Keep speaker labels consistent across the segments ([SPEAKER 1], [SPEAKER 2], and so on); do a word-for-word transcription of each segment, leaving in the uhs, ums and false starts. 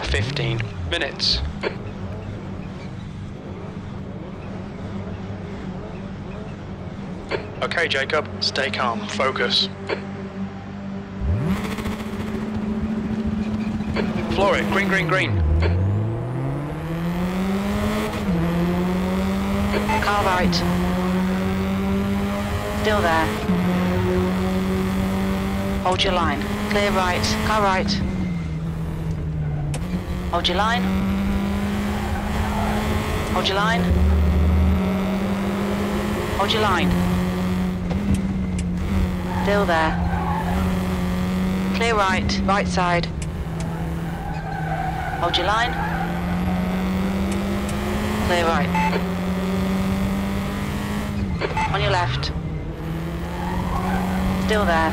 [SPEAKER 1] fifteen minutes. Okay, Jacob, stay calm, focus. Floor it, green, green, green.
[SPEAKER 2] Car right. Still there. Hold your line. Clear right. Car right. Hold your line. Hold your line. Hold your line. Still there. Clear right. Right side. Hold your line. Clear right. On your left. Still there.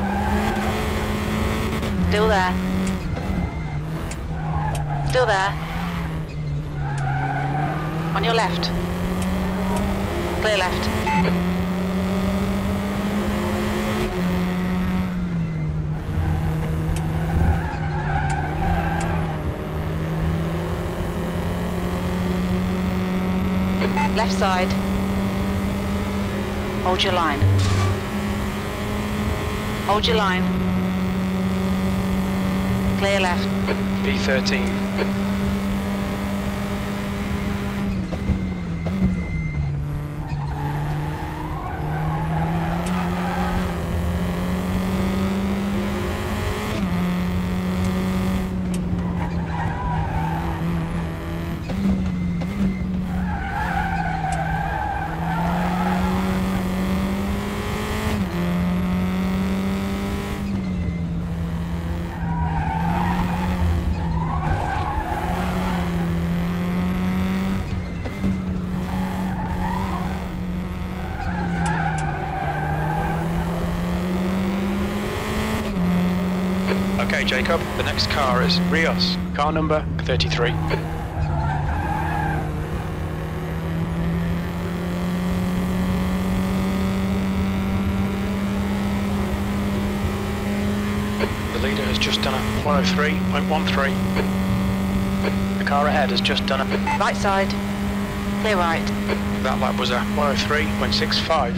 [SPEAKER 2] Still there. Still there. On your left. Clear left. Left side. Hold your line. Hold your line. Clear left.
[SPEAKER 1] B thirteen. Okay, Jacob, the next car is Rios, car number thirty-three. The leader has just done a one oh three point one three. The car ahead has just done a...
[SPEAKER 2] Right side. Clear right.
[SPEAKER 1] That lap was a one oh three point six five.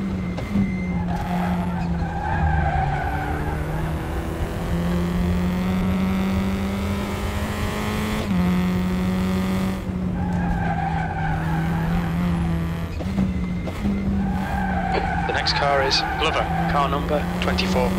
[SPEAKER 1] The next car is Glover, car number twenty-four.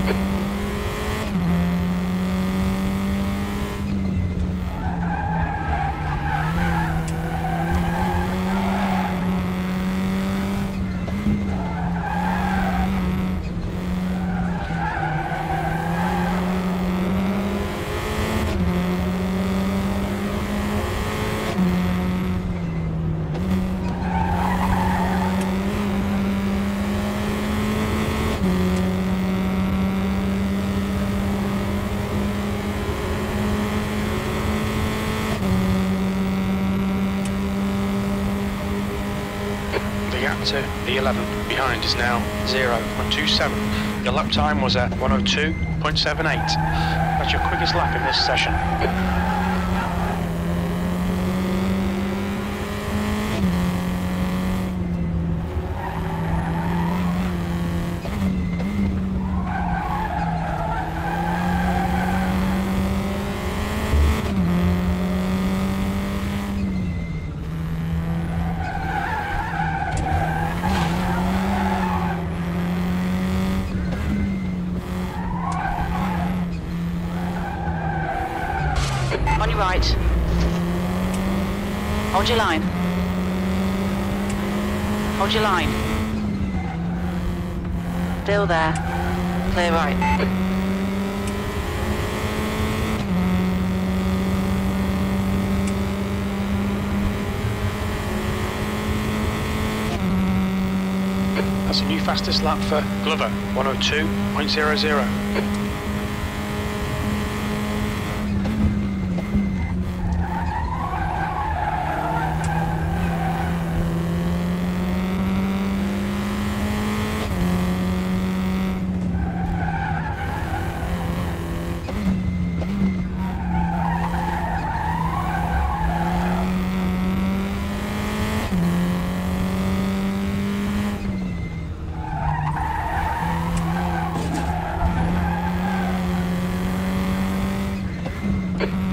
[SPEAKER 1] To the eleven behind is now zero point two seven. Your lap time was at one oh two point seven eight. That's your quickest lap in this session.
[SPEAKER 2] On your right. Hold your line. Hold your line. Still there. Clear right.
[SPEAKER 1] That's a new fastest lap for Glover, one oh two point zero zero.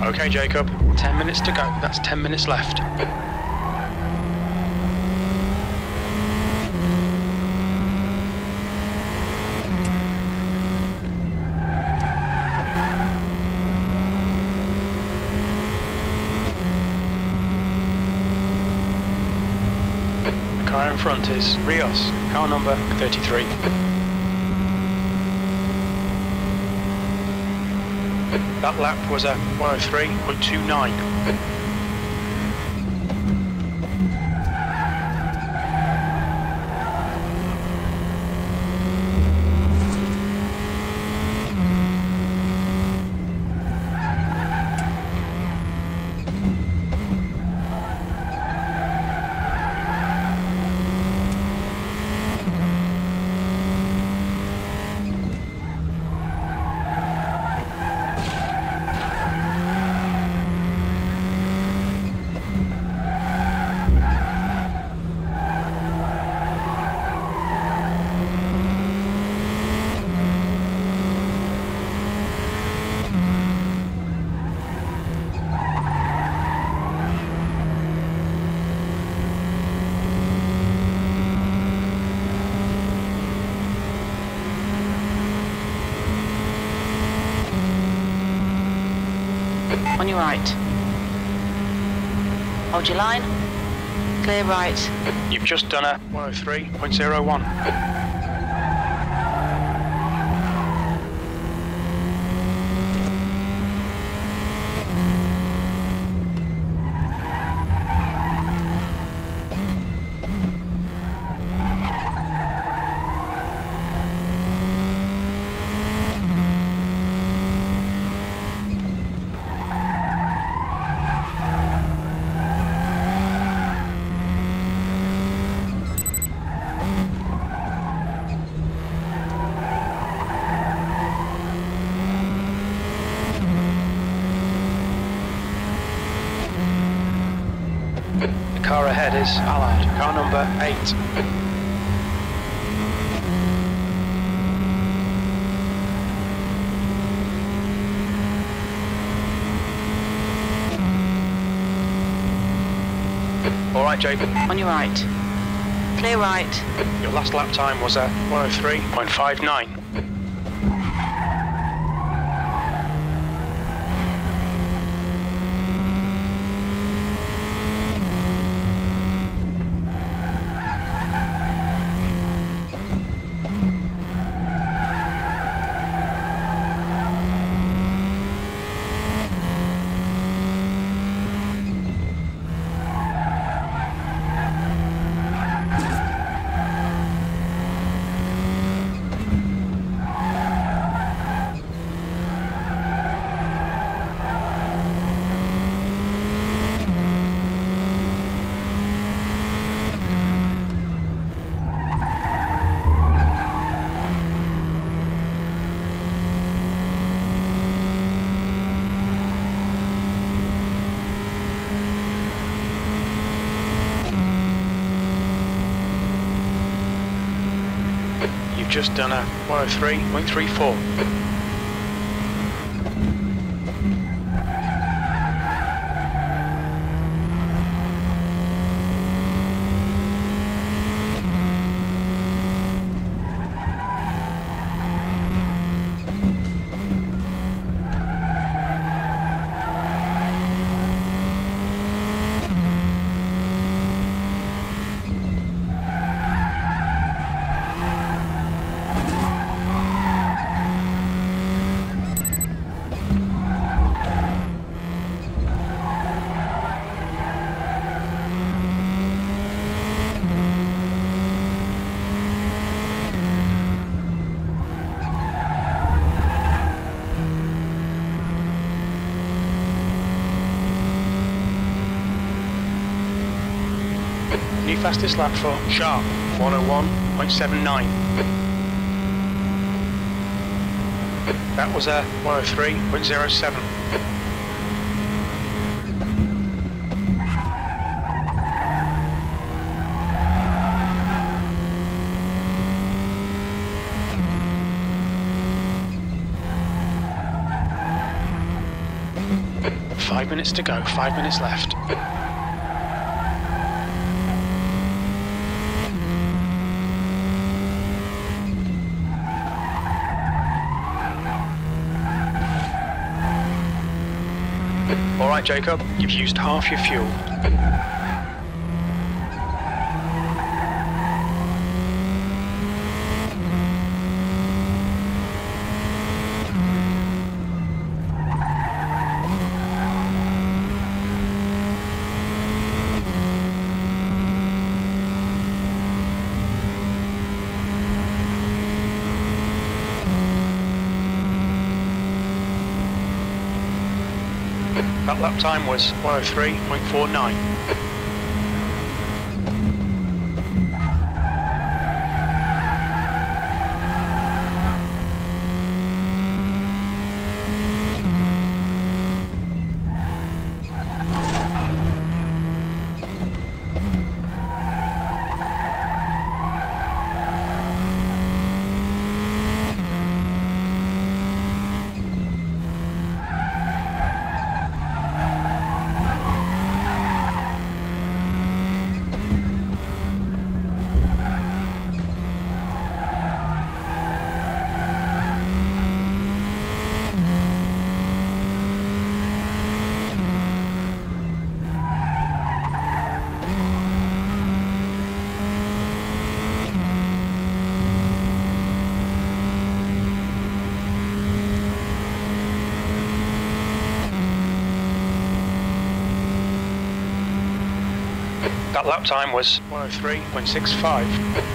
[SPEAKER 1] Okay, Jacob. Ten minutes to go. That's ten minutes left. The car in front is Rios, car number thirty-three. That lap was a one oh three point two nine.
[SPEAKER 2] On your right. Hold your line. Clear right.
[SPEAKER 1] You've just done a one oh three point oh one. The car ahead is Allard, car number eight. All right, Jacob.
[SPEAKER 2] On your right. Clear right.
[SPEAKER 1] Your last lap time was a one oh three point five nine. You've just done a one oh three point three four. New fastest lap for Sharp, one oh one point seven nine. That was a one oh three point oh seven. Five minutes to go, five minutes left. All right, Jacob, you've used half your fuel. That lap time was one oh three point four nine. That lap time was one oh three point six five.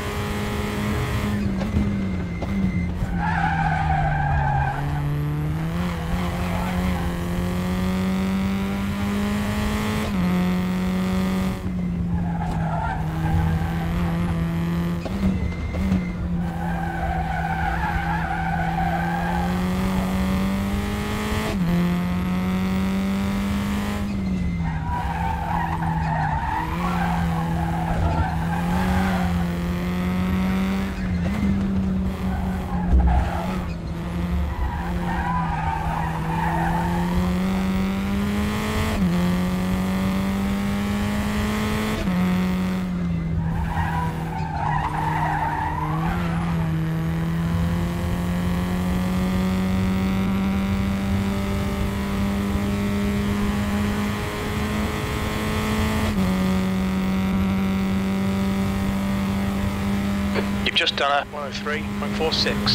[SPEAKER 1] You've just done a one oh three point four six.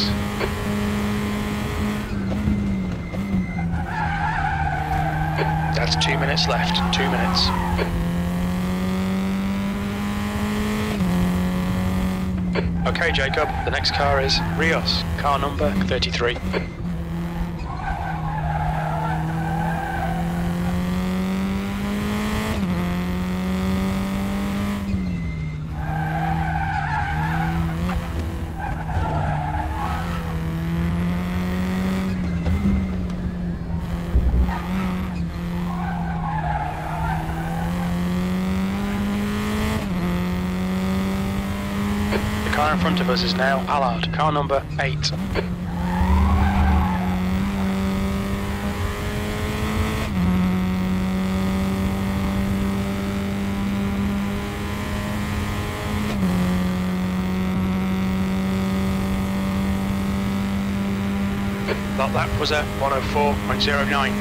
[SPEAKER 1] That's two minutes left, two minutes. Okay, Jacob, the next car is Rios, car number thirty-three. The car in front of us is now Allard, car number eight. That lap was a one oh four point oh nine.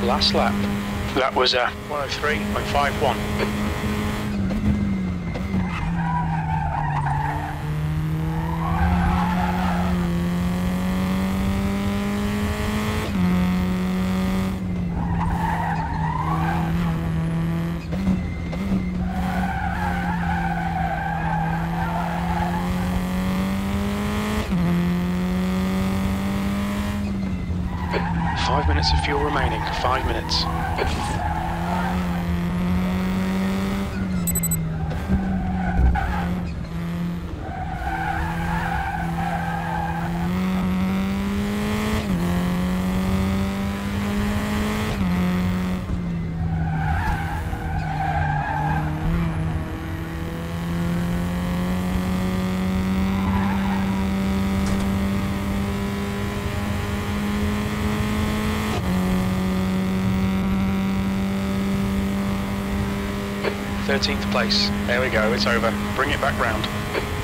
[SPEAKER 1] last lap. That was a one oh three point five one. Five minutes of fuel remaining. Five minutes. thirteenth place. There we go, it's over. Bring it back round.